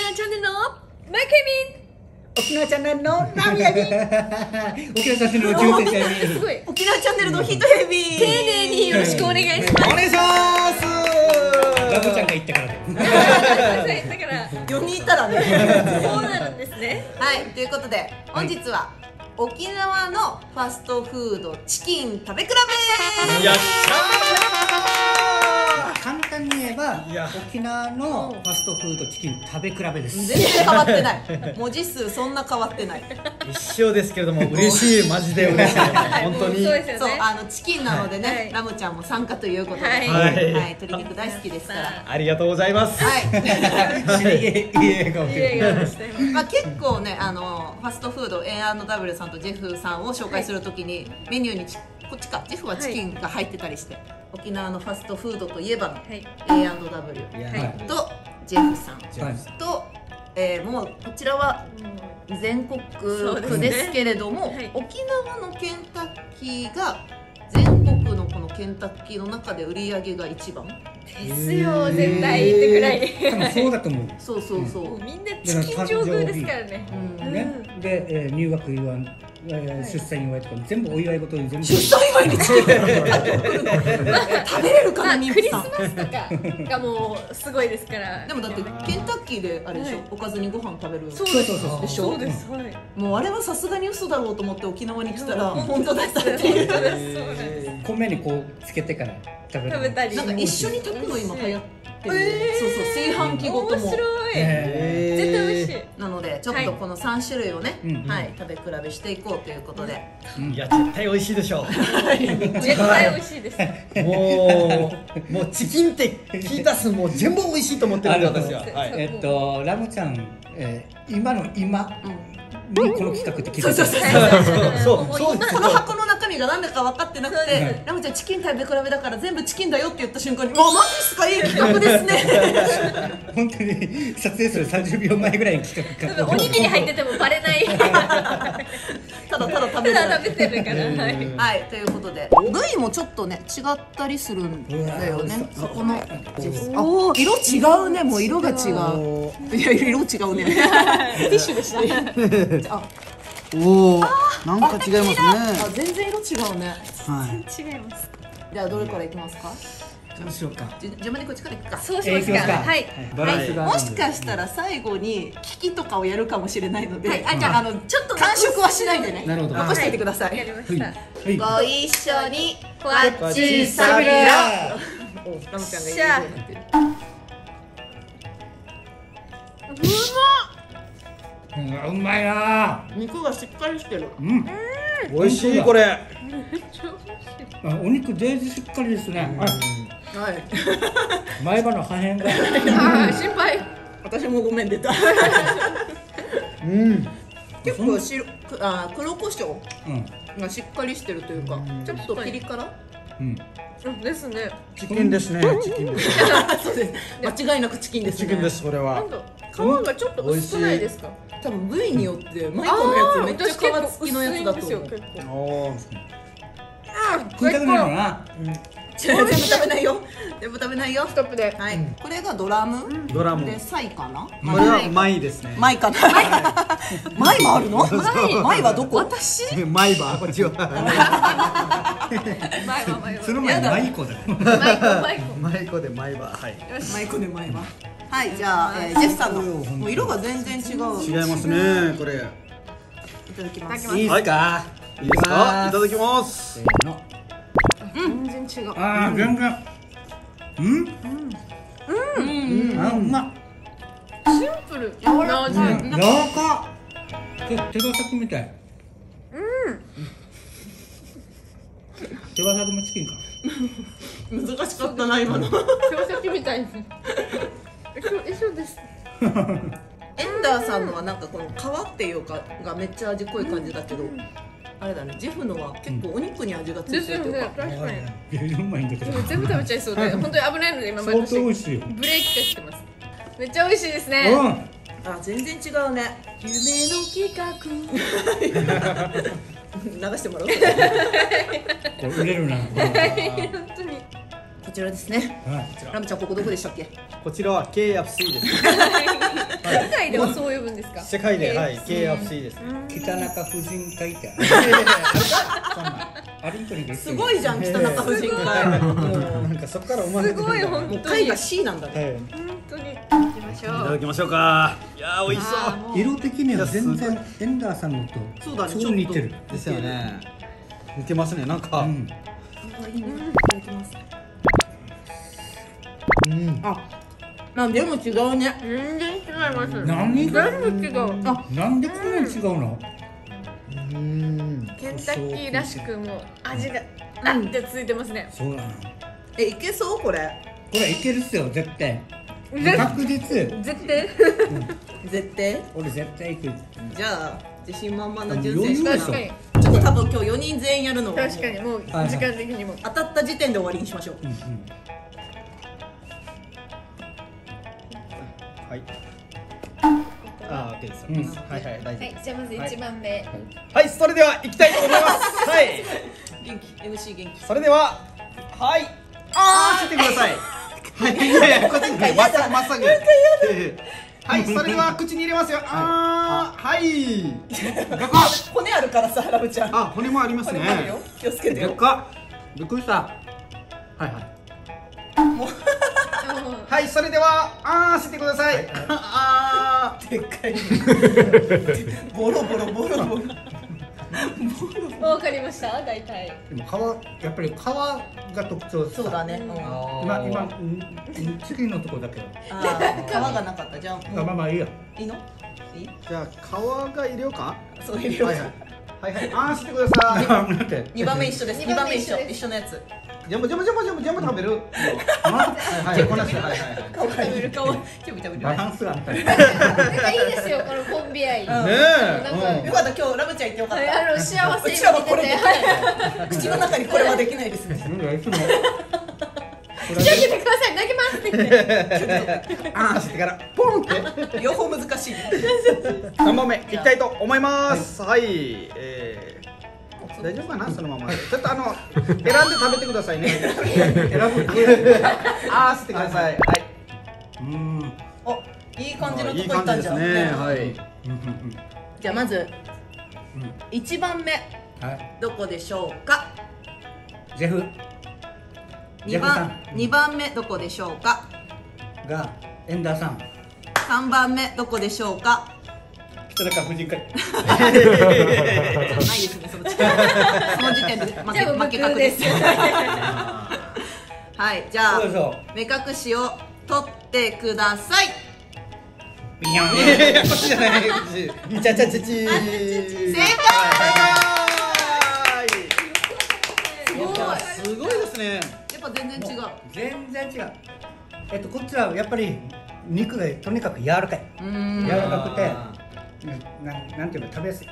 縄チャンネルのマイケミン。 沖縄チャンネルのラミヤミ。沖縄チャンネルのジューセイすごい。 沖縄チャンネルのヒトヘビ丁寧によろしくお願いします。 お願いします。 ラブちゃんが言ったからだよ。 だから 4人いたらね。 そうなるんですね。 はい、ということで本日は沖縄のファストフードチキン食べ比べ。 やっ簡単に言えばいや沖縄のファストフードチキン食べ比べです。 全然変わってない。文字数そんな変わってない。 一緒ですけれども嬉しい、マジで嬉しい。本当に。 そうですよそうね。 チキンなのでね、 はいラムちゃんも参加ということで、 ははいい、鶏肉大好きですから。 ありがとうございます。 はい。 いい笑顔いい笑顔でしたよ。 まあ結構ね、ファストフード A&W さんとジェフさんを紹介するときに、メニューにこっちかジェフはチキンが入ってたりして、沖縄のファストフードといえばのはい A&W いやはいとジェフさんはいと、もうこちらは全国区ですけれども、 そうですねはい沖縄のケンタッキーが全国のこのケンタッキーの中で売り上げが一番。 ですよ、絶対言ってくらい。 多分そうだと思う。 そうそうそう、 もうみんなチキン上空ですからね。 うんね、で、入学祝い、出産祝いとか全部お祝い事に全部。 出産祝いにチキン食べれるかな、 まあ妊婦さん。 クリスマスとかがもうすごいですから。 でもだってケンタッキーであれでしょ、 はいおかずにご飯食べる。 そうそうそうそうでしょそうです。はい。 もうあれはさすがに嘘だろうと思って沖縄に来たらうん本当だったって本いう。 当です。そうなんです。 米にこうつけてから食べる。 食べたり。 なんか一緒に炊くの今流行ってる、そうそう炊飯器ごと面も。 白い。 え絶対美味しい。 なのでちょっとこの3種類をね、 うんはい、食べ比べしていこうということで、 いや絶対美味しいでしょ絶対美味しいです。 う。もうチキンって聞いたすもう全部美味しいと思ってるんで私は。はい。 ラムちゃん、今の今うん、 にこの企画って聞いてそうそうそうそうですこの箱の中身が何だか分かってなくそうてでラムちゃんチキン食べ比べだから全部チキンだよって言った瞬間に「わマジっすか、いい企画ですね」 本当に撮影する30秒前ぐらいに企画おにぎり入っててもバレない。 ただただ食べるただ食べてるから。はい。 はい、ということで部位もちょっとね違ったりするんだよね。そこのあ色違うね、もう色が違う。いや色違うね。ティッシュでしたね。あおお、なんか違いますね。 あ全然色違うね。 はい。 違います。 じゃあどれからいきますか。 どうしようか。 順番にこっちからいくか。 そうしますか。 いきますかはい。 バランスがもしかしたら最後に聞きとかをやるかもしれないので、 はいあじゃあちょっと完食はしないでね。 なるほど残しておいてくださやい。 りました。 はい。 ご一緒にこっちさびら。ラムちゃんが言うようになってる。 うまいな。 肉がしっかりしてる。 うん。 美味しいこれ。 お肉全然しっかりですね。 はい。 前歯の破片が。 ああ心配。 私もごめん出た。 うん。 結構黒胡椒うん。 がしっかりしてるというか、ちょっとピリ辛。 うん。 ですね。 チキンですね。チキンです。 そうです。間違いなくチキンですね。 チキンですこれは。 皮がちょっと薄くないですか。 多分部位によってマイコのやつめっちゃ皮付きのやつだと思う。 おお。 食いたくないのな。 全部食べないよ。全部食べないよ。 ストップで。 はい。これがドラム。 ドラム。 でサイかな。 これはマイですね。 マイかな。マイもあるの？マイはどこ？私？ マイバーこっちは。 前その前にマイコだよ。 マイコでマイバーはい。 マイコでマイは。はい、じゃあジェフさんのもう色が全然違う。 違いますねこれ。 いただきます。 いいですか。 いいですか。いただきます。 せーの。 全然違う。 ああ、全然。あ、うまっ。 シンプル。柔らかい。 柔らか。手羽先みたい。手羽先もチキンか。 難しかったな今の。 手羽先みたいです。一緒です。 エンダーさんのはなんかこの皮っていうかがめっちゃ味濃い感じだけど、あれだね、ジェフのは結構お肉に味がついてるというか。 確かに。 全然うまいんだけど。 全部食べちゃいそうで、本当に危ないので今まで相当美味しいよ。 ブレーキかけてます。めっちゃ美味しいですね。 あ、全然違うね。 夢の企画。 流してもらおう。 これ売れるな。 本当に。 こちらですね。ラムちゃんここどこでしたっけ？ こちらは KFC です。 海外ですか？ 世界で、はい、KFC です。 北中婦人会ってそんなアリントにすごいじゃん、北中婦人会。 なんかそこから生まれてるんだ。 すごい本もう会が C なんだね。 はい。 本当に行きましょう。 いただきましょうか。いやー美味しそう。 色的には全然エンダーさんのとそうだね超似てる。 ですよね。似てますね。なんか。 うん。 いいね。いただきます。なんでも違うね。 全然違います。 何が全部違う。あ、 なんでこんなに違うの？ ケンタッキーらしくもう味があってついてますね。 そうなの。 いけそうこれ。 これいけるっすよ絶対。 絶確実。 絶対。 絶対。 俺絶対行く。 じゃあ自信満々な純正しか確かにちょっと多分今日4人全員やるのは確かにもう時間的にも。 当たった時点で終わりにしましょう。 はい。あー、OK です。はいはい、大丈はい、じゃあまず1番目。 夫。はい、それでは行きたいと思います。はい。 元気 MC 元気。 それでは、はい。してください。はい、いやいや、こっちにまっさぐまっさぐ。はい、それでは口に入れますよ。はい。でかっ。 骨あるからさ、ラブちゃん。 あ、骨もありますね。 骨もあるよ。気をつけてよ。 でかっ。びっくりした。はいはい。はい、それではしてください。 でっかい。ボロボロボロボロ。 わかりました。大体。 でもやっぱり皮が特徴。 そうだね。 今次のとこだけど。 皮がなかった。じゃあまあいいや。 いいの？いい？ じゃあ皮が入れようか。 そう入れよう。 はいはい。してください。 2番目一緒です。2番目一緒のやつ。 全部食べる。はい、こなして。はいはいはい。 食べる。全部食べる。 バランスがあったり。 なんかいいですよ、このコンビ愛。 ねなんかえ。 よかった今日ラブちゃん言ってよかった。 幸せにうちらはこれで見てて。 口の中にこれはできないですね。 いつも。 口開けてください、投げますって言って。 してからポンって。 両方難しい。 3番目いきたいと思います。はい。大丈夫かな、そのまま。ちょっと選んで食べてくださいね。選ぶ。してください。はい。 お、いい感じのとこ行ったんじゃん。 はい。 じゃあまず1番目どこでしょうか。 ジェフ 2番目どこでしょうか。 がエンダーさん。 3番目どこでしょうか。 北中婦人会。 ないですね、その時点で負け確です。はい、じゃあ目隠しを取ってください。 ビヨン。 こっちじゃない。ちゃちゃちゃち。 正解。 すごいですね。 やっぱ全然違う。 全然違う。こっちはやっぱり肉がとにかく柔らかい。柔らかくてなんていうの食べやすい。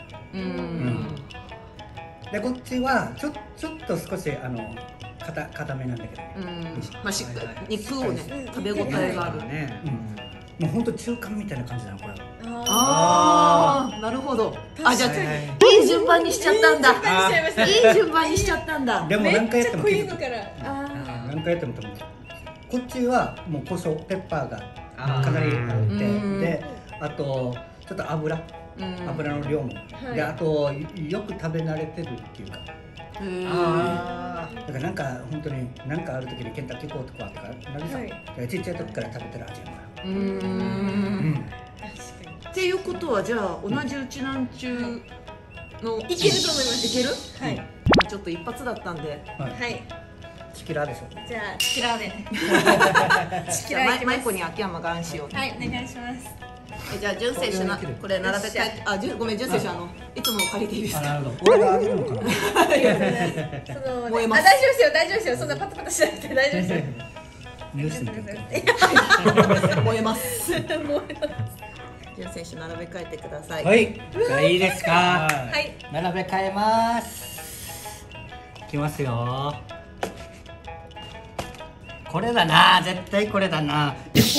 でこっちはちょっと少し硬めなんだけどね。 まあ肉をね食べ応えがあるね。 もう本当中間みたいな感じなのこれ。 ああ、なるほど。あ、じゃあいい順番にしちゃったんだ。いい順番にしちゃったんだ。 でも何回やってもクイームから。 何回やっても多分こっちはもう胡椒ペッパーがかなりあってであとちょっと油の量もであとよく食べ慣れてるっていうか。だからなんか本当に何かある時にケンタッキー行こうとかなるさ。ちっちゃい時から食べてる味やから。 っていうことはじゃあ同じうちなんちゅうのいけると思います。 いける？ はい。 ちょっと一発だったんで。 はい。 チキラーでしょ。 じゃあチキラーで。 じゃあマイコに秋山が案しよう。 はい、お願いします。 じゃあ純正酒なこれ並べてごめん純正酒いつもの借りていいですか。 なるほど。俺があげるのかな。 燃えます。 大丈夫ですよ、大丈夫ですよ。そんなパタパタしなくて大丈夫ですよ。 ニュースみたいな。 燃えます。純正酒並べ替えてください。 はい。じゃあいいですか。 はい。 並べ替えます。いきますよ。これだな、絶対これだな。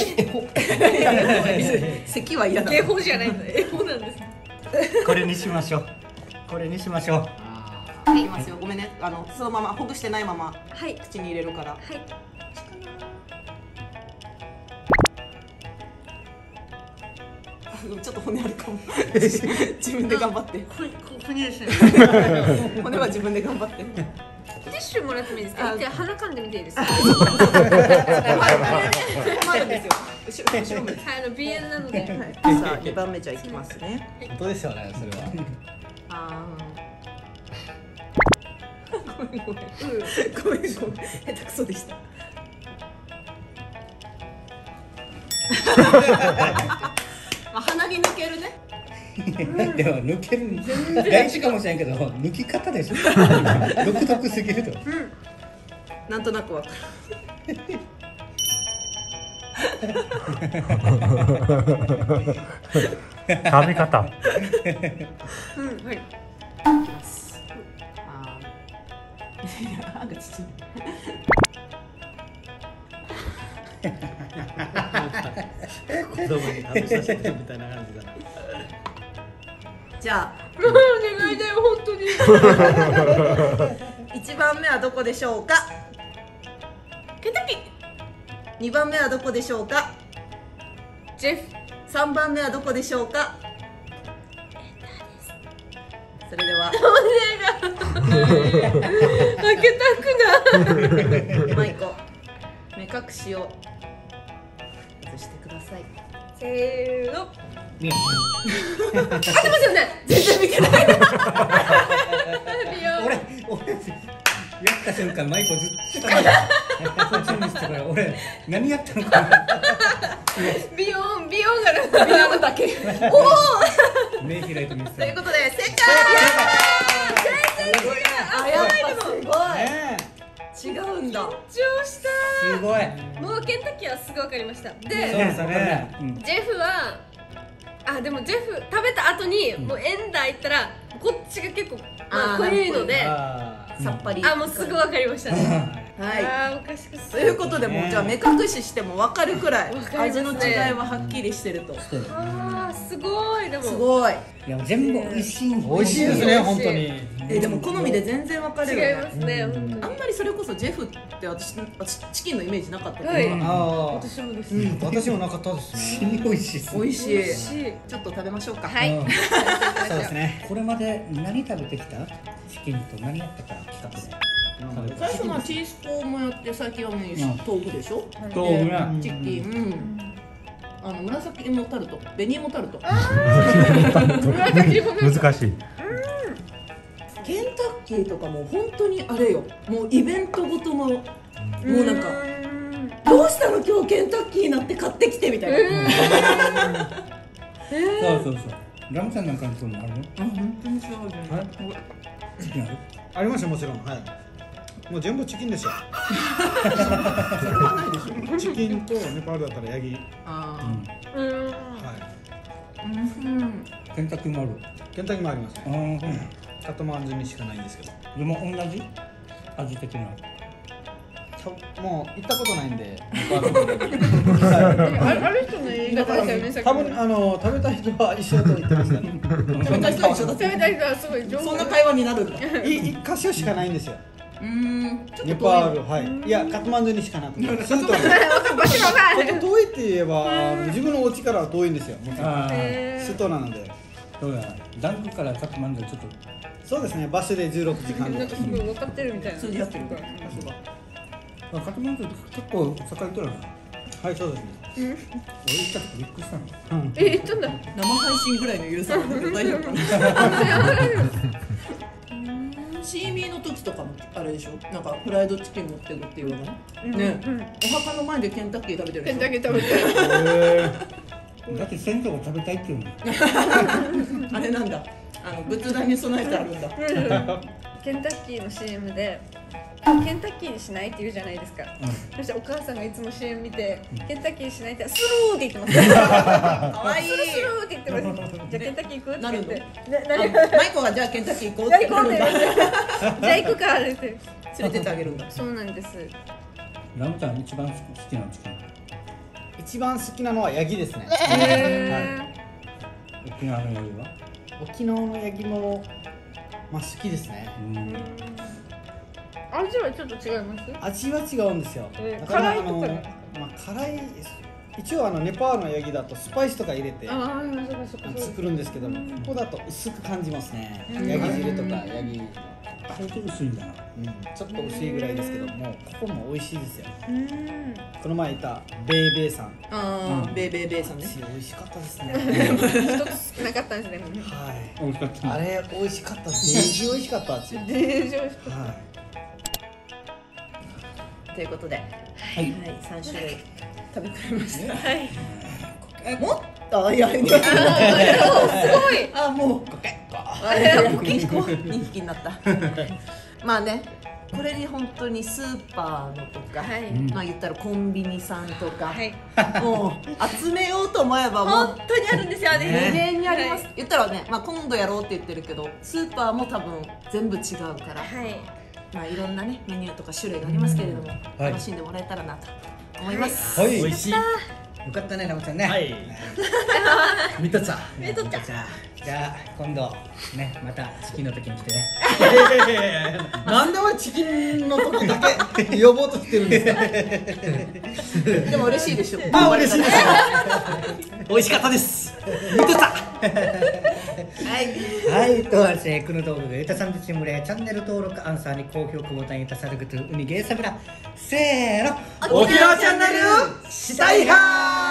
咳は嫌だ。 警報じゃないんだ。英語なんです。 これにしましょう。これにしましょう。 はい、いきますよ。ごめんね。そのままほぐしてないまま口に入れるから。はい。 ちょっと骨あるかも。自分で頑張って。 骨ですね。 骨は自分で頑張って。 ティッシュもらってもいいですか？一回鼻かんでみていいですか？ 困るんですよ。後ろ向いて。 鼻鼻炎なので。 さあ2番目じゃいきますね。 本当ですよねそれは。 ごめん下手くそでした。鼻に抜けるね。 でも抜ける大事かもしれんけど抜き方でしょ。独特すぎると。 なんとなくわかる。 食べ方。 はい。 歯がちっちゃい。 子供に食べさせてみたいな感じだな。 じゃあお願いだよ本当に。 1番目はどこでしょうか。ケンタッキー。2番目はどこでしょうか。 ジェフ。 3番目はどこでしょうか。それでは開けたくない。 マイコ目隠しを外してください。 せーの。 ね合ってますよね。全然見てない。 俺やった瞬間マイクずっと下までこっちにしてから俺何やったのかな。 ビヨンがビヨンだけ。 目開いてみてた。 ということで正解。あ、やっぱすごい。違うんだ。 緊張したすごい。 もうケンタッキーはすぐ分かりました。 そうで、 ですね。 ジェフはでもジェフ食べた後にもうエンダー行ったらこっちが結構濃いのでさっぱり。 もうすぐ分かりましたね。 はおかしくい。ということでもうじゃあ目隠ししても分かるくらい味の違いははっきりしてると。 すごい。でもすごい。 いや全部美味しい。 美味しいですね本当に。 でも好みで全然分かれる。 違いますね本当に。 あんまりそれこそジェフって私チキンのイメージなかったけど。 私もです。 私もなかったですね。 美味しい。 美味しい。ちょっと食べましょうか。 はい。 そうですね。 これまで何食べてきた？チキンと何やったか企画で。 最初はチーズコーンもやって最近はね豆腐でしょ。 豆腐ね。 チキン。紫芋タルト、紅芋タルト。 難しい。 ケンタッキーとかも本当にあれよ。もうイベントごとのもうなんかどうしたの今日ケンタッキーになって買ってきてみたいな。 そう。ラムさんなんかのそういうのあるの？ 本当にそうね。 チキンある？ ありますよもちろん。はい。もう全部チキンですよ。チキンとネパールだったらヤギ。 あはい。 ケンタッキーもある。 ケンタッキーもありますね。カトマンズにしかないんですけど。 でも同じ味的な。 もう行ったことないんで。 ある人の言い方ですよね。 多分食べた人は一緒と言ってましたね。 食べた人は一緒だっ食べた人はすごい上手。 そんな会話になるんだ。 一箇所しかないんですよ。 ちょっネとパール、はい。いや、カトマンズにしかなくて。スートン。遠いって言えば、自分のお家からは遠いんですよ。スートナなので。 そうだ。ダンクからカトマンズちょっと。 そうですね。バスで16時間。 なんかすごい分かってるみたいな。 通じ合ってるから。 カトマンズ結構栄えてるな。 はい、そうですね。 俺行った時びっくりしたの。 行ったんだ。 生配信ぐらいの許さないけど大丈夫かな。シーミーの時とかもあれでしょ。なんかフライドチキン持ってるっていうのね。お墓の前でケンタッキー食べてるでしょ。 ケンタッキー食べてる。 だって先祖が食べたいっていうの。 あれなんだ。仏壇に備えてあるんだ。 ケンタッキーの CM でケンタッキーにしないって言うじゃないですか。そしてお母さんがいつも CM 見てケンタッキーにしないってスルーって言ってます。 可愛い。 スルーって言ってます。じゃあケンタッキー行くって言って。 マイコがじゃあケンタッキー行こうってじゃあ行こうって言って。じゃあ行くかって言って。 連れてってあげるんだ。 そうなんです。 ラムちゃん一番好きなチキン。 一番好きなのはヤギですね。 沖縄のヤギは？ 沖縄のヤギも好きですね。 味はちょっと違います？ 味は違うんですよ。 辛いとかね。 辛い一応ネパールのヤギだとスパイスとか入れてああ、そうか作るんですけども、ここだと薄く感じますね。ヤギ汁とかヤギ、 相当薄いんだな。 ちょっと薄いぐらいですけども、ここも美味しいですよ。 うんこの前いたベイベイさん、 ああ、ベイベイベイさんね。 美味しかったですね。 一つ少なかったんですね。 はい。 美味しかった。 あれ美味しかったです。デージ美味しかったですよ。はということで、はい、3種類食べてみました。 はい。 もっといやいや、 すごい。 あ、もう2匹になった。まあね、これに本当にスーパーのとか、 はいまあ言ったらコンビニさんとか、 はい。 もう集めようと思えばもう本当にあるんですよ無ね。 限にあります。 はい言ったらね、まあ今度やろうって言ってるけど、スーパーも多分全部違うから、 はい。 まあいろんなねメニューとか種類がありますけれども、楽しんでもらえたらなと思います。 はい。 美味しい。 よかったね、ラムちゃんね。 はい。 ミトちゃん。 ミトちゃん。 じゃあ今度ね、またチキンの時に来てね。 なんで俺チキンの時だけ呼ぼうとしてるんですか。 でも嬉しいでしょ。 あ、嬉しいです。美味しかったです。見てた。 はい、とはですね、この動画がゆたさんとチームでチャンネル登録、アンサーに高評価ボタンいたさること、ウニゲーサブラ、せーの、 沖縄チャンネルしたいはー。